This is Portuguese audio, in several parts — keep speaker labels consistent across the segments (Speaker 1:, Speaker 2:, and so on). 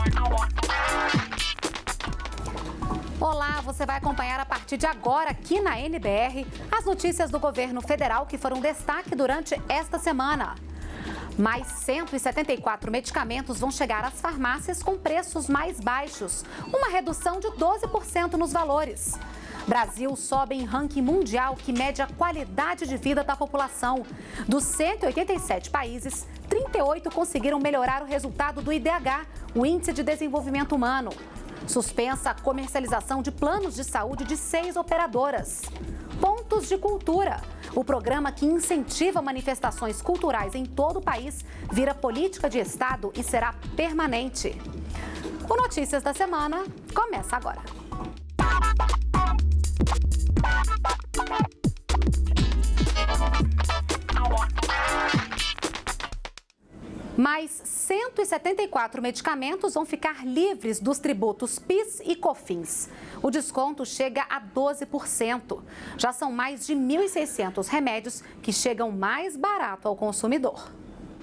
Speaker 1: Olá, você vai acompanhar a partir de agora aqui na NBR as notícias do governo federal que foram destaque durante esta semana. Mais 174 medicamentos vão chegar às farmácias com preços mais baixos, uma redução de 12% nos valores. Brasil sobe em ranking mundial que mede a qualidade de vida da população. Dos 187 países, 38 conseguiram melhorar o resultado do IDH, o Índice de Desenvolvimento Humano. Suspensa a comercialização de planos de saúde de 6 operadoras. Pontos de Cultura. O programa que incentiva manifestações culturais em todo o país vira política de Estado e será permanente. O Notícias da Semana começa agora. Mais 174 medicamentos vão ficar livres dos tributos PIS e COFINS. O desconto chega a 12%. Já são mais de 1.600 remédios que chegam mais barato ao consumidor.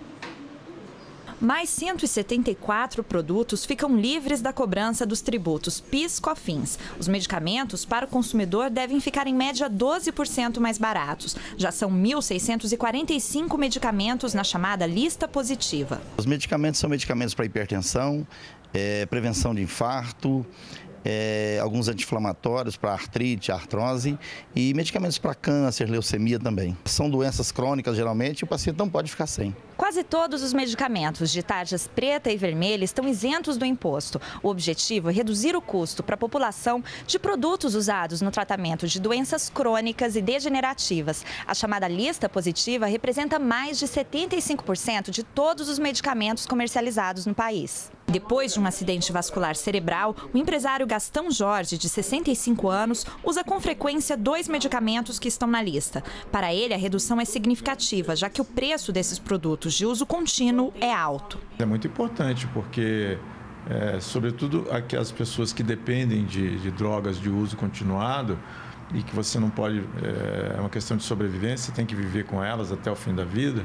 Speaker 2: Mais 174 produtos ficam livres da cobrança dos tributos PIS/COFINS. Os medicamentos para o consumidor devem ficar em média 12% mais baratos. Já são 1.645 medicamentos na chamada lista positiva.
Speaker 3: Os medicamentos são medicamentos para hipertensão, prevenção de infarto, alguns anti-inflamatórios para artrite, artrose e medicamentos para câncer, leucemia também. São doenças crônicas geralmente e o paciente não pode ficar sem.
Speaker 2: Quase todos os medicamentos de tarjas preta e vermelha estão isentos do imposto. O objetivo é reduzir o custo para a população de produtos usados no tratamento de doenças crônicas e degenerativas. A chamada lista positiva representa mais de 75% de todos os medicamentos comercializados no país. Depois de um acidente vascular cerebral, o empresário Gastão Jorge, de 65 anos, usa com frequência 2 medicamentos que estão na lista. Para ele, a redução é significativa, já que o preço desses produtos de uso contínuo é alto.
Speaker 4: É muito importante porque, sobretudo, aquelas pessoas que dependem de drogas de uso continuado e que você não pode, é uma questão de sobrevivência, você tem que viver com elas até o fim da vida.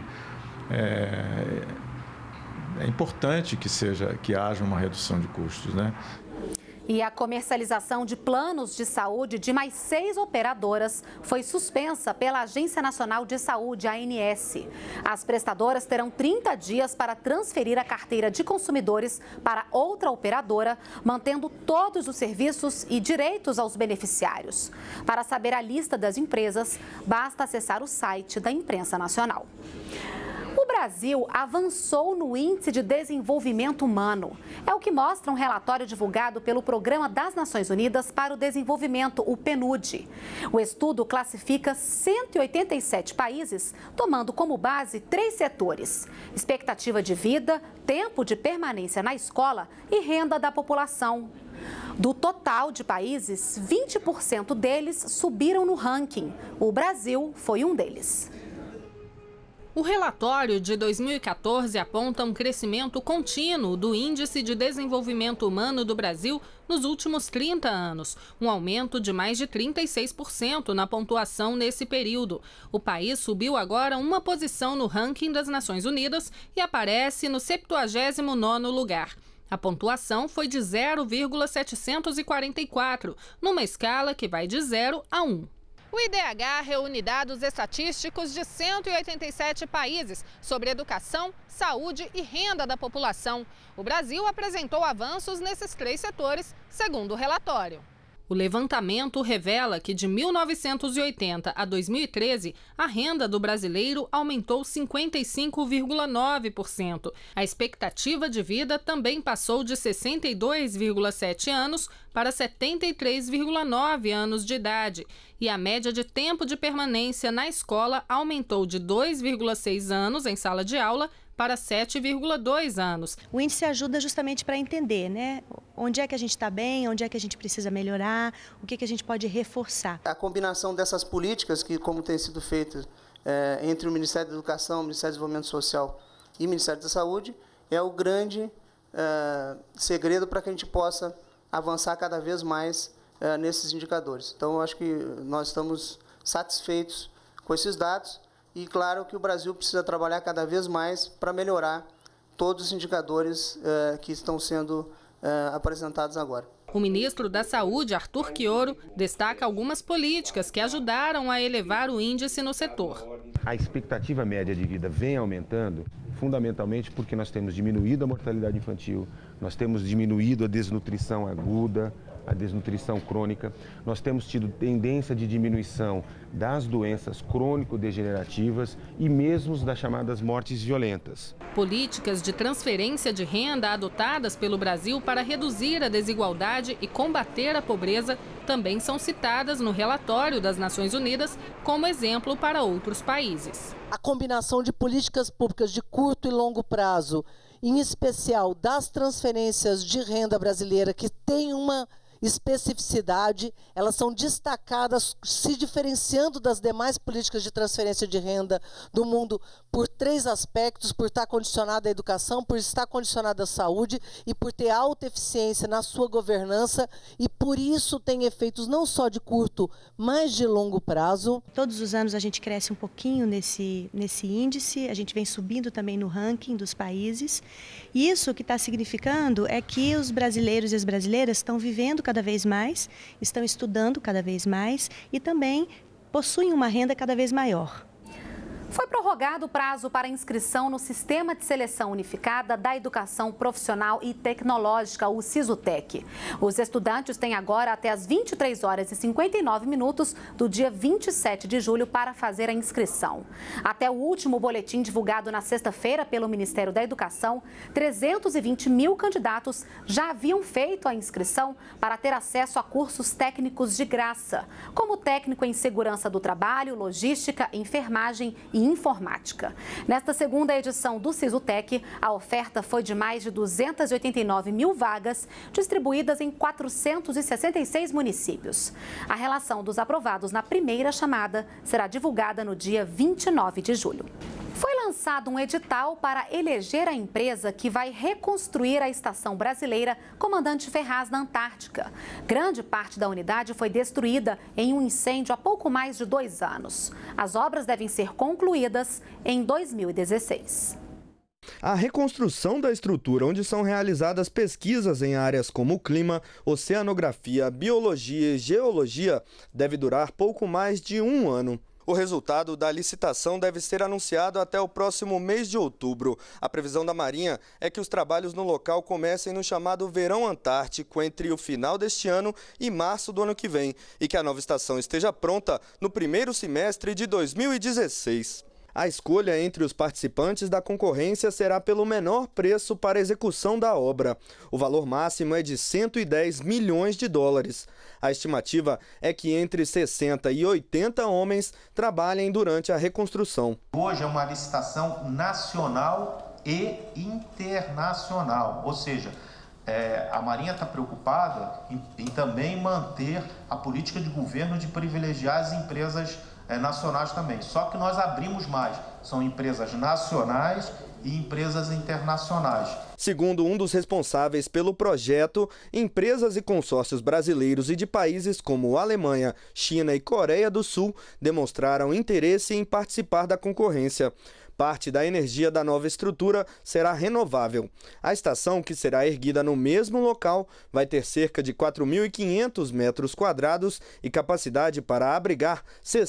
Speaker 4: É importante que haja uma redução de custos, né?
Speaker 1: E a comercialização de planos de saúde de mais 6 operadoras foi suspensa pela Agência Nacional de Saúde, ANS. As prestadoras terão 30 dias para transferir a carteira de consumidores para outra operadora, mantendo todos os serviços e direitos aos beneficiários. Para saber a lista das empresas, basta acessar o site da Imprensa Nacional. O Brasil avançou no Índice de Desenvolvimento Humano. É o que mostra um relatório divulgado pelo Programa das Nações Unidas para o Desenvolvimento, o PNUD. O estudo classifica 187 países, tomando como base 3 setores: expectativa de vida, tempo de permanência na escola e renda da população. Do total de países, 20% deles subiram no ranking. O Brasil foi um deles.
Speaker 5: O relatório de 2014 aponta um crescimento contínuo do Índice de Desenvolvimento Humano do Brasil nos últimos 30 anos, um aumento de mais de 36% na pontuação nesse período. O país subiu agora uma posição no ranking das Nações Unidas e aparece no 79º lugar. A pontuação foi de 0,744, numa escala que vai de 0 a 1. O IDH reúne dados estatísticos de 187 países sobre educação, saúde e renda da população. O Brasil apresentou avanços nesses 3 setores, segundo o relatório. O levantamento revela que de 1980 a 2013, a renda do brasileiro aumentou 55,9%. A expectativa de vida também passou de 62,7 anos para 73,9 anos de idade. E a média de tempo de permanência na escola aumentou de 2,6 anos em sala de aula para 7,2 anos.
Speaker 6: O índice ajuda justamente para entender, né? Onde é que a gente está bem, onde é que a gente precisa melhorar, o que a gente pode reforçar.
Speaker 7: A combinação dessas políticas, que como tem sido feita entre o Ministério da Educação, o Ministério do Desenvolvimento Social e o Ministério da Saúde, é o grande segredo para que a gente possa avançar cada vez mais nesses indicadores. Então, eu acho que nós estamos satisfeitos com esses dados. E claro que o Brasil precisa trabalhar cada vez mais para melhorar todos os indicadores que estão sendo apresentados agora.
Speaker 5: O ministro da Saúde, Arthur Quioro, destaca algumas políticas que ajudaram a elevar o índice no setor.
Speaker 8: A expectativa média de vida vem aumentando, fundamentalmente porque nós temos diminuído a mortalidade infantil, nós temos diminuído a desnutrição aguda, a desnutrição crônica, nós temos tido tendência de diminuição das doenças crônico-degenerativas e mesmo das chamadas mortes violentas.
Speaker 5: Políticas de transferência de renda adotadas pelo Brasil para reduzir a desigualdade e combater a pobreza também são citadas no relatório das Nações Unidas como exemplo para outros países.
Speaker 9: A combinação de políticas públicas de curto e longo prazo, em especial das transferências de renda brasileira, que tem uma especificidade, elas são destacadas, se diferenciando das demais políticas de transferência de renda do mundo por 3 aspectos: por estar condicionada à educação, por estar condicionada à saúde e por ter alta eficiência na sua governança, e por isso tem efeitos não só de curto, mas de longo prazo.
Speaker 6: Todos os anos a gente cresce um pouquinho nesse índice, a gente vem subindo também no ranking dos países, e isso o que está significando é que os brasileiros e as brasileiras estão vivendo cada vez mais, estão estudando cada vez mais e também possuem uma renda cada vez maior.
Speaker 1: Foi prorrogado o prazo para inscrição no Sistema de Seleção Unificada da Educação Profissional e Tecnológica, o SISUTEC. Os estudantes têm agora até as 23h59 do dia 27 de julho para fazer a inscrição. Até o último boletim divulgado na sexta-feira pelo Ministério da Educação, 320 mil candidatos já haviam feito a inscrição para ter acesso a cursos técnicos de graça, como técnico em segurança do trabalho, logística, enfermagem e informática. Nesta segunda edição do SISUTEC, a oferta foi de mais de 289 mil vagas, distribuídas em 466 municípios. A relação dos aprovados na primeira chamada será divulgada no dia 29 de julho. Foi lançado um edital para eleger a empresa que vai reconstruir a estação brasileira Comandante Ferraz na Antártica. Grande parte da unidade foi destruída em um incêndio há pouco mais de 2 anos. As obras devem ser concluídas em 2016.
Speaker 10: A reconstrução da estrutura, onde são realizadas pesquisas em áreas como clima, oceanografia, biologia e geologia, deve durar pouco mais de 1 ano. O resultado da licitação deve ser anunciado até o próximo mês de outubro. A previsão da Marinha é que os trabalhos no local comecem no chamado Verão Antártico entre o final deste ano e março do ano que vem, e que a nova estação esteja pronta no primeiro semestre de 2016. A escolha entre os participantes da concorrência será pelo menor preço para execução da obra. O valor máximo é de 110 milhões de dólares. A estimativa é que entre 60 e 80 homens trabalhem durante a reconstrução.
Speaker 11: Hoje é uma licitação nacional e internacional, ou seja, a Marinha está preocupada em também manter a política de governo de privilegiar as empresas nacionais também. Só que nós abrimos mais, são empresas nacionais e empresas internacionais.
Speaker 10: Segundo um dos responsáveis pelo projeto, empresas e consórcios brasileiros e de países como Alemanha, China e Coreia do Sul demonstraram interesse em participar da concorrência. Parte da energia da nova estrutura será renovável. A estação, que será erguida no mesmo local, vai ter cerca de 4.500 metros quadrados e capacidade para abrigar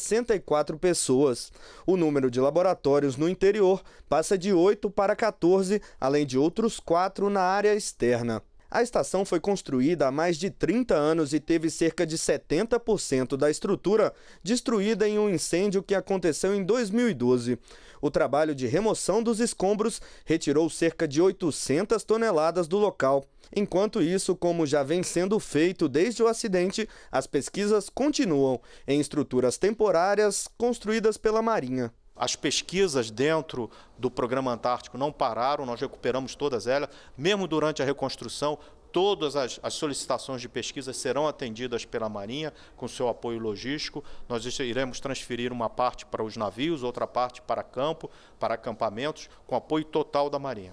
Speaker 10: 64 pessoas. O número de laboratórios no interior passa de 8 para 14, além de outros 4 na área externa. A estação foi construída há mais de 30 anos e teve cerca de 70% da estrutura destruída em um incêndio que aconteceu em 2012. O trabalho de remoção dos escombros retirou cerca de 800 toneladas do local. Enquanto isso, como já vem sendo feito desde o acidente, as pesquisas continuam em estruturas temporárias construídas pela Marinha.
Speaker 12: As pesquisas dentro do Programa Antártico não pararam, nós recuperamos todas elas, mesmo durante a reconstrução. Todas as solicitações de pesquisa serão atendidas pela Marinha, com seu apoio logístico. Nós iremos transferir uma parte para os navios, outra parte para campo, para acampamentos, com apoio total da Marinha.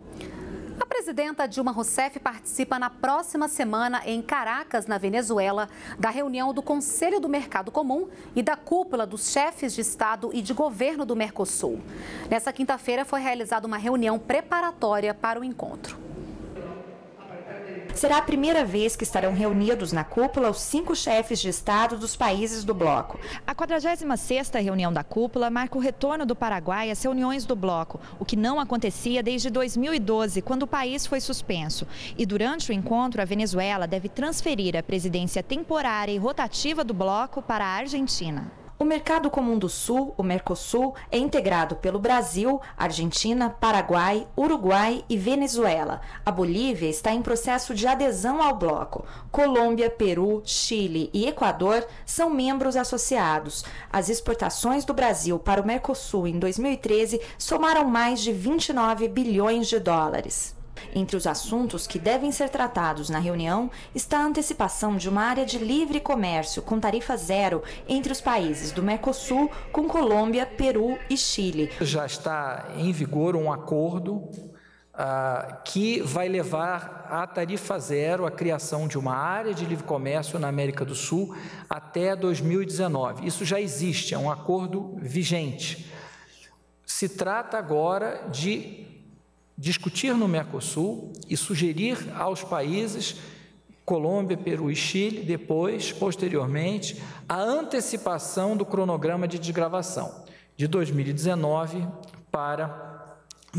Speaker 1: A presidenta Dilma Rousseff participa na próxima semana em Caracas, na Venezuela, da reunião do Conselho do Mercado Comum e da cúpula dos chefes de Estado e de governo do Mercosul. Nessa quinta-feira foi realizada uma reunião preparatória para o encontro.
Speaker 2: Será a primeira vez que estarão reunidos na cúpula os 5 chefes de Estado dos países do bloco. A 46ª reunião da cúpula marca o retorno do Paraguai às reuniões do bloco, o que não acontecia desde 2012, quando o país foi suspenso. E durante o encontro, a Venezuela deve transferir a presidência temporária e rotativa do bloco para a Argentina. O Mercado Comum do Sul, o Mercosul, é integrado pelo Brasil, Argentina, Paraguai, Uruguai e Venezuela. A Bolívia está em processo de adesão ao bloco. Colômbia, Peru, Chile e Equador são membros associados. As exportações do Brasil para o Mercosul em 2013 somaram mais de 29 bilhões de dólares. Entre os assuntos que devem ser tratados na reunião está a antecipação de uma área de livre comércio com tarifa zero entre os países do Mercosul com Colômbia, Peru e Chile.
Speaker 13: Já está em vigor um acordo que vai levar à tarifa zero a criação de uma área de livre comércio na América do Sul até 2019. Isso já existe, é um acordo vigente. Se trata agora de discutir no Mercosul e sugerir aos países Colômbia, Peru e Chile, posteriormente, a antecipação do cronograma de desgravação de 2019 para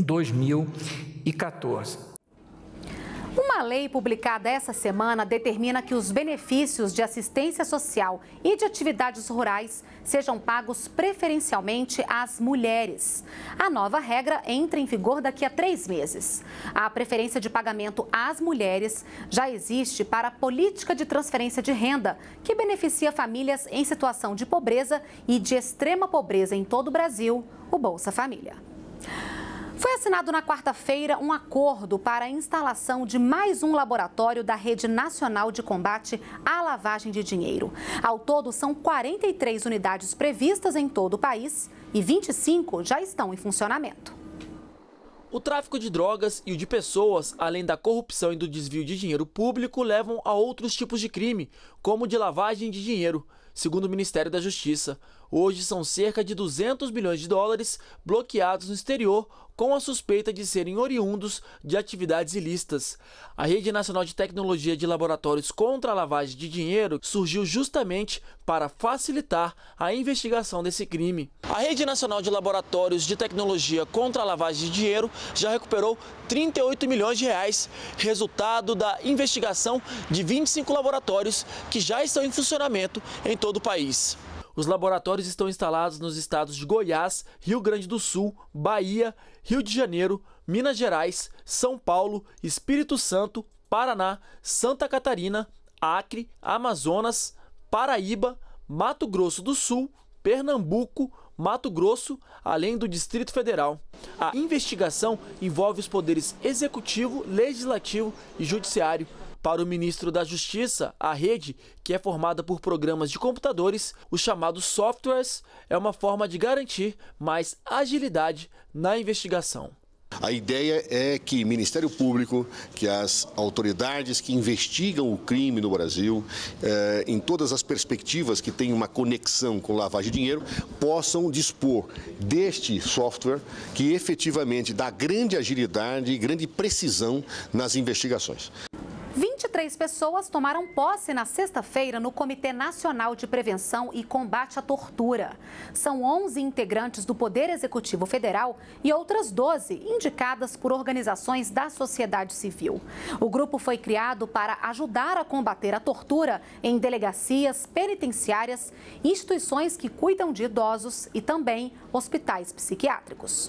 Speaker 13: 2014.
Speaker 1: Uma lei publicada essa semana determina que os benefícios de assistência social e de atividades rurais sejam pagos preferencialmente às mulheres. A nova regra entra em vigor daqui a 3 meses. A preferência de pagamento às mulheres já existe para a política de transferência de renda, que beneficia famílias em situação de pobreza e de extrema pobreza em todo o Brasil, o Bolsa Família. Foi assinado na quarta-feira um acordo para a instalação de mais um laboratório da Rede Nacional de Combate à Lavagem de Dinheiro. Ao todo, são 43 unidades previstas em todo o país e 25 já estão em funcionamento.
Speaker 14: O tráfico de drogas e o de pessoas, além da corrupção e do desvio de dinheiro público, levam a outros tipos de crime, como o de lavagem de dinheiro. Segundo o Ministério da Justiça, hoje são cerca de 200 bilhões de dólares bloqueados no exterior com a suspeita de serem oriundos de atividades ilícitas. A Rede Nacional de Tecnologia de Laboratórios contra a Lavagem de Dinheiro surgiu justamente para facilitar a investigação desse crime. A Rede Nacional de Laboratórios de Tecnologia contra a Lavagem de Dinheiro já recuperou 38 milhões de reais, resultado da investigação de 25 laboratórios que já estão em funcionamento em todo o país. Os laboratórios estão instalados nos estados de Goiás, Rio Grande do Sul, Bahia, Rio de Janeiro, Minas Gerais, São Paulo, Espírito Santo, Paraná, Santa Catarina, Acre, Amazonas, Paraíba, Mato Grosso do Sul, Pernambuco, Mato Grosso, além do Distrito Federal. A investigação envolve os poderes executivo, legislativo e judiciário. Para o ministro da Justiça, a rede, que é formada por programas de computadores, os chamados softwares, é uma forma de garantir mais agilidade na investigação.
Speaker 15: A ideia é que o Ministério Público, que as autoridades que investigam o crime no Brasil, em todas as perspectivas que têm uma conexão com lavagem de dinheiro, possam dispor deste software que efetivamente dá grande agilidade e grande precisão nas investigações.
Speaker 1: 23 pessoas tomaram posse na sexta-feira no Comitê Nacional de Prevenção e Combate à Tortura. São 11 integrantes do Poder Executivo Federal e outras 12 indicadas por organizações da sociedade civil. O grupo foi criado para ajudar a combater a tortura em delegacias, penitenciárias, instituições que cuidam de idosos e também hospitais psiquiátricos.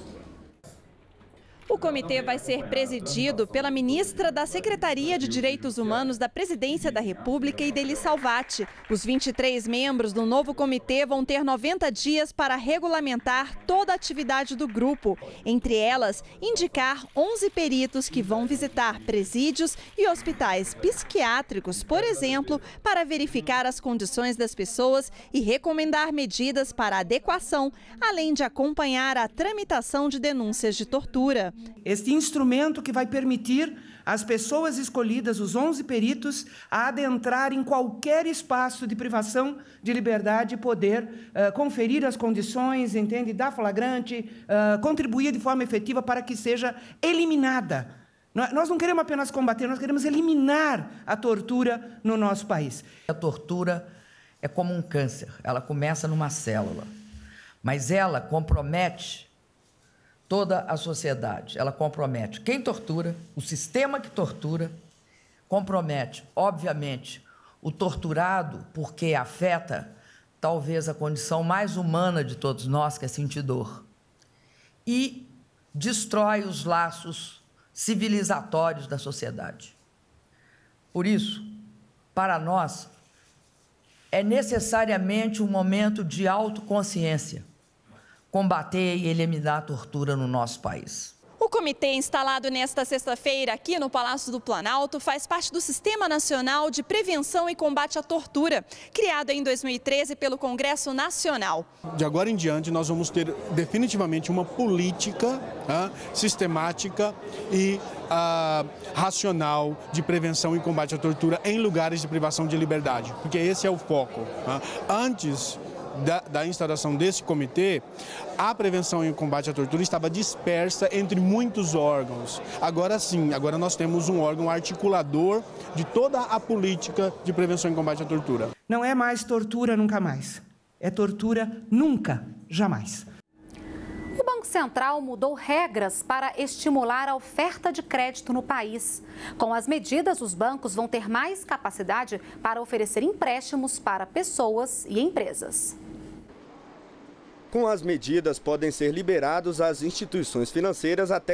Speaker 16: O comitê vai ser presidido pela ministra da Secretaria de Direitos Humanos da Presidência da República, Idely Salvati. Os 23 membros do novo comitê vão ter 90 dias para regulamentar toda a atividade do grupo. Entre elas, indicar 11 peritos que vão visitar presídios e hospitais psiquiátricos, por exemplo, para verificar as condições das pessoas e recomendar medidas para adequação, além de acompanhar a tramitação de denúncias de tortura.
Speaker 17: Este instrumento que vai permitir às pessoas escolhidas, os 11 peritos, a adentrar em qualquer espaço de privação de liberdade e poder conferir as condições, entende, dar flagrante, contribuir de forma efetiva para que seja eliminada Nós não queremos apenas combater, nós queremos eliminar a tortura no nosso país.
Speaker 18: A tortura é como um câncer, ela começa numa célula, mas ela compromete toda a sociedade, ela compromete quem tortura, o sistema que tortura, compromete, obviamente, o torturado, porque afeta talvez a condição mais humana de todos nós, que é sentir dor, e destrói os laços civilizatórios da sociedade. Por isso, para nós, é necessariamente um momento de autoconsciência, combater e eliminar a tortura no nosso país.
Speaker 16: O comitê instalado nesta sexta-feira aqui no Palácio do Planalto faz parte do Sistema Nacional de Prevenção e Combate à Tortura, criado em 2013 pelo Congresso Nacional.
Speaker 19: De agora em diante, nós vamos ter definitivamente uma política sistemática e racional de prevenção e combate à tortura em lugares de privação de liberdade, porque esse é o foco. Antes da instalação desse comitê, a prevenção e o combate à tortura estava dispersa entre muitos órgãos. Agora sim, agora nós temos um órgão articulador de toda a política de prevenção e combate à tortura.
Speaker 17: Não é mais tortura nunca mais, é tortura nunca, jamais.
Speaker 1: O Banco Central mudou regras para estimular a oferta de crédito no país. Com as medidas, os bancos vão ter mais capacidade para oferecer empréstimos para pessoas e empresas.
Speaker 10: Com as medidas, podem ser liberados às instituições financeiras até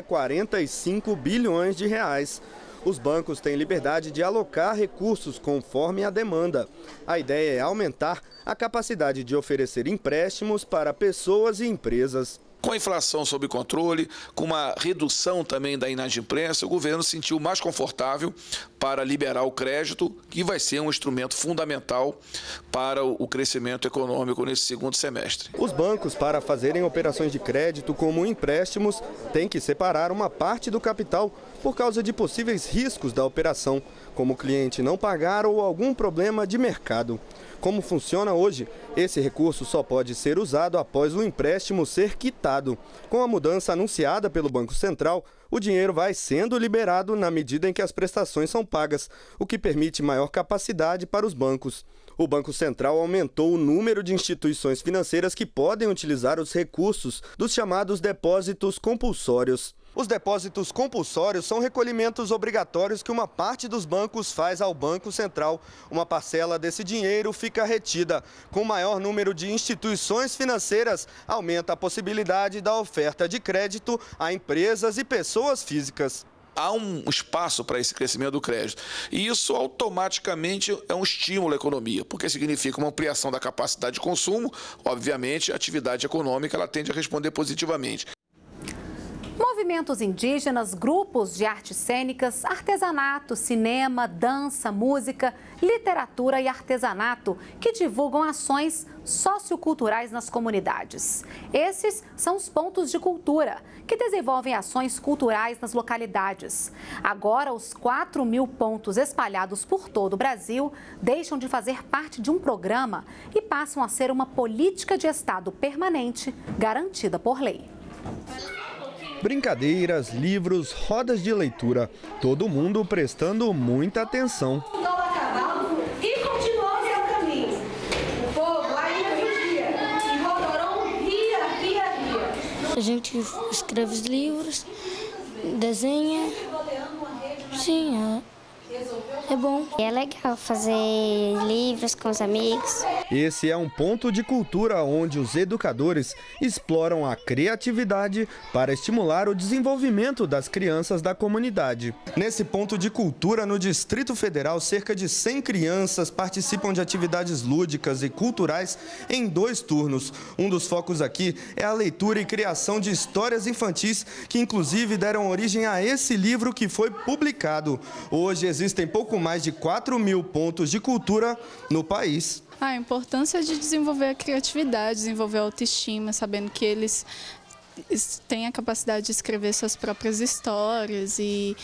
Speaker 10: 45 bilhões de reais. Os bancos têm liberdade de alocar recursos conforme a demanda. A ideia é aumentar a capacidade de oferecer empréstimos para pessoas e empresas.
Speaker 20: Com a inflação sob controle, com uma redução também da inadimplência, o governo se sentiu mais confortável para liberar o crédito, que vai ser um instrumento fundamental para o crescimento econômico nesse segundo semestre.
Speaker 10: Os bancos, para fazerem operações de crédito como empréstimos, têm que separar uma parte do capital por causa de possíveis riscos da operação, como o cliente não pagar ou algum problema de mercado. Como funciona hoje, esse recurso só pode ser usado após o empréstimo ser quitado. Com a mudança anunciada pelo Banco Central, o dinheiro vai sendo liberado na medida em que as prestações são pagas, o que permite maior capacidade para os bancos. O Banco Central aumentou o número de instituições financeiras que podem utilizar os recursos dos chamados depósitos compulsórios. Os depósitos compulsórios são recolhimentos obrigatórios que uma parte dos bancos faz ao Banco Central. Uma parcela desse dinheiro fica retida. Com maior número de instituições financeiras, aumenta a possibilidade da oferta de crédito a empresas e pessoas físicas.
Speaker 20: Há um espaço para esse crescimento do crédito. E isso automaticamente é um estímulo à economia, porque significa uma ampliação da capacidade de consumo. Obviamente, a atividade econômica ela tende a responder positivamente.
Speaker 1: Movimentos indígenas, grupos de artes cênicas, artesanato, cinema, dança, música, literatura e artesanato que divulgam ações socioculturais nas comunidades. Esses são os pontos de cultura, que desenvolvem ações culturais nas localidades. Agora, os 4.000 pontos espalhados por todo o Brasil deixam de fazer parte de um programa e passam a ser uma política de Estado permanente, garantida por lei.
Speaker 10: Brincadeiras, livros, rodas de leitura, todo mundo prestando muita atenção.
Speaker 21: E continuou seu caminho. O povo ainda vigia e Rotorão ria.
Speaker 22: A gente escreve os livros, desenha. Sim, é bom. É legal fazer livros com os amigos.
Speaker 10: Esse é um ponto de cultura onde os educadores exploram a criatividade para estimular o desenvolvimento das crianças da comunidade. Nesse ponto de cultura no Distrito Federal, cerca de 100 crianças participam de atividades lúdicas e culturais em 2 turnos. Um dos focos aqui é a leitura e criação de histórias infantis, que inclusive deram origem a esse livro que foi publicado. Hoje existem pouco mais de 4.000 pontos de cultura no país.
Speaker 23: A importância de desenvolver a criatividade, desenvolver a autoestima, sabendo que eles têm a capacidade de escrever suas próprias histórias e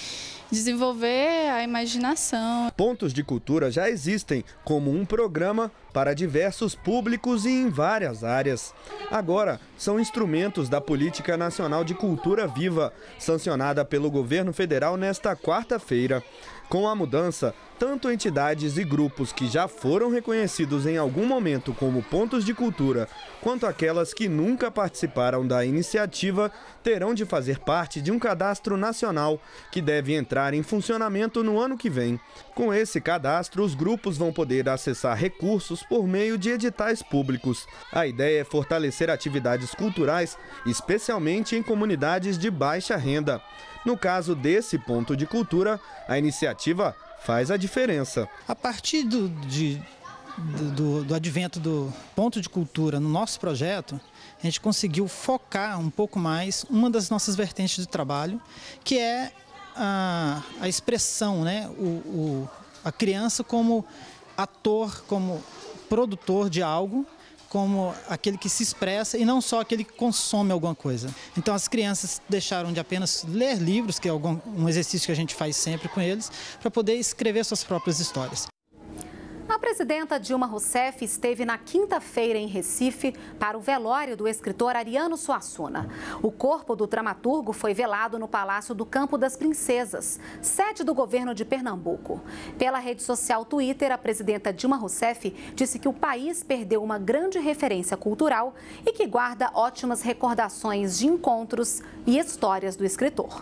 Speaker 23: desenvolver a imaginação.
Speaker 10: Pontos de cultura já existem como um programa para diversos públicos e em várias áreas. Agora, são instrumentos da Política Nacional de Cultura Viva, sancionada pelo governo federal nesta quarta-feira. Com a mudança, tanto entidades e grupos que já foram reconhecidos em algum momento como pontos de cultura, quanto aquelas que nunca participaram da iniciativa, terão de fazer parte de um cadastro nacional que deve entrar em funcionamento no ano que vem. Com esse cadastro, os grupos vão poder acessar recursos por meio de editais públicos. A ideia é fortalecer atividades culturais, especialmente em comunidades de baixa renda. No caso desse ponto de cultura, a iniciativa faz a diferença.
Speaker 3: A partir do advento do ponto de cultura no nosso projeto, a gente conseguiu focar um pouco mais uma das nossas vertentes de trabalho, que é a expressão, né? A criança como ator, como produtor de algo, como aquele que se expressa e não só aquele que consome alguma coisa. Então as crianças deixaram de apenas ler livros, que é um exercício que a gente faz sempre com eles, para poder escrever suas próprias histórias.
Speaker 1: A presidenta Dilma Rousseff esteve na quinta-feira em Recife para o velório do escritor Ariano Suassuna. O corpo do dramaturgo foi velado no Palácio do Campo das Princesas, sede do governo de Pernambuco. Pela rede social Twitter, a presidenta Dilma Rousseff disse que o país perdeu uma grande referência cultural e que guarda ótimas recordações de encontros e histórias do escritor.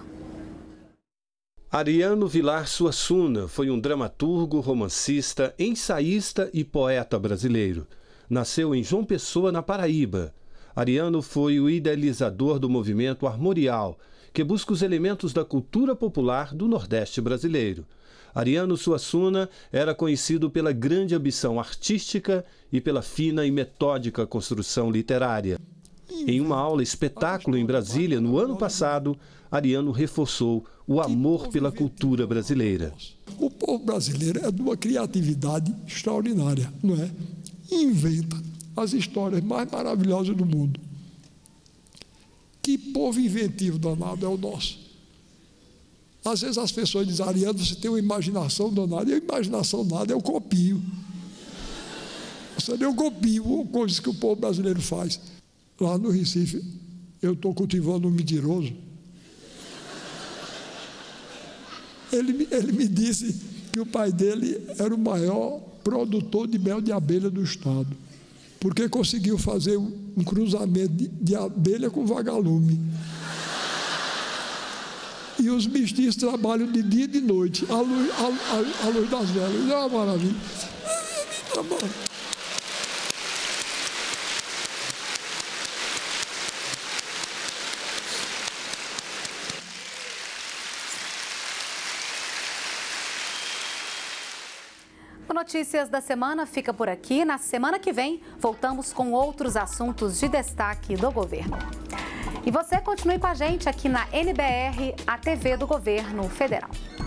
Speaker 4: Ariano Vilar Suassuna foi um dramaturgo, romancista, ensaísta e poeta brasileiro. Nasceu em João Pessoa, na Paraíba. Ariano foi o idealizador do movimento armorial, que busca os elementos da cultura popular do Nordeste brasileiro. Ariano Suassuna era conhecido pela grande ambição artística e pela fina e metódica construção literária. Em uma aula espetáculo em Brasília, no ano passado, Ariano reforçou o amor pela cultura brasileira.
Speaker 7: O povo brasileiro é de uma criatividade extraordinária, não é? Inventa as histórias mais maravilhosas do mundo. Que povo inventivo danado é o nosso. Às vezes as pessoas dizem, Ariano, você tem uma imaginação danada. Eu imaginação nada, eu copio. Eu copio coisas que o povo brasileiro faz. Lá no Recife, eu estou cultivando um mentiroso. Ele me disse que o pai dele era o maior produtor de mel de abelha do estado, porque conseguiu fazer um cruzamento de abelha com vagalume. E os mestiços trabalham de dia e de noite, à luz das velas. É uma maravilha. Tá bom.
Speaker 1: O Notícias da Semana fica por aqui. Na semana que vem, voltamos com outros assuntos de destaque do governo. E você continue com a gente aqui na NBR, a TV do Governo Federal.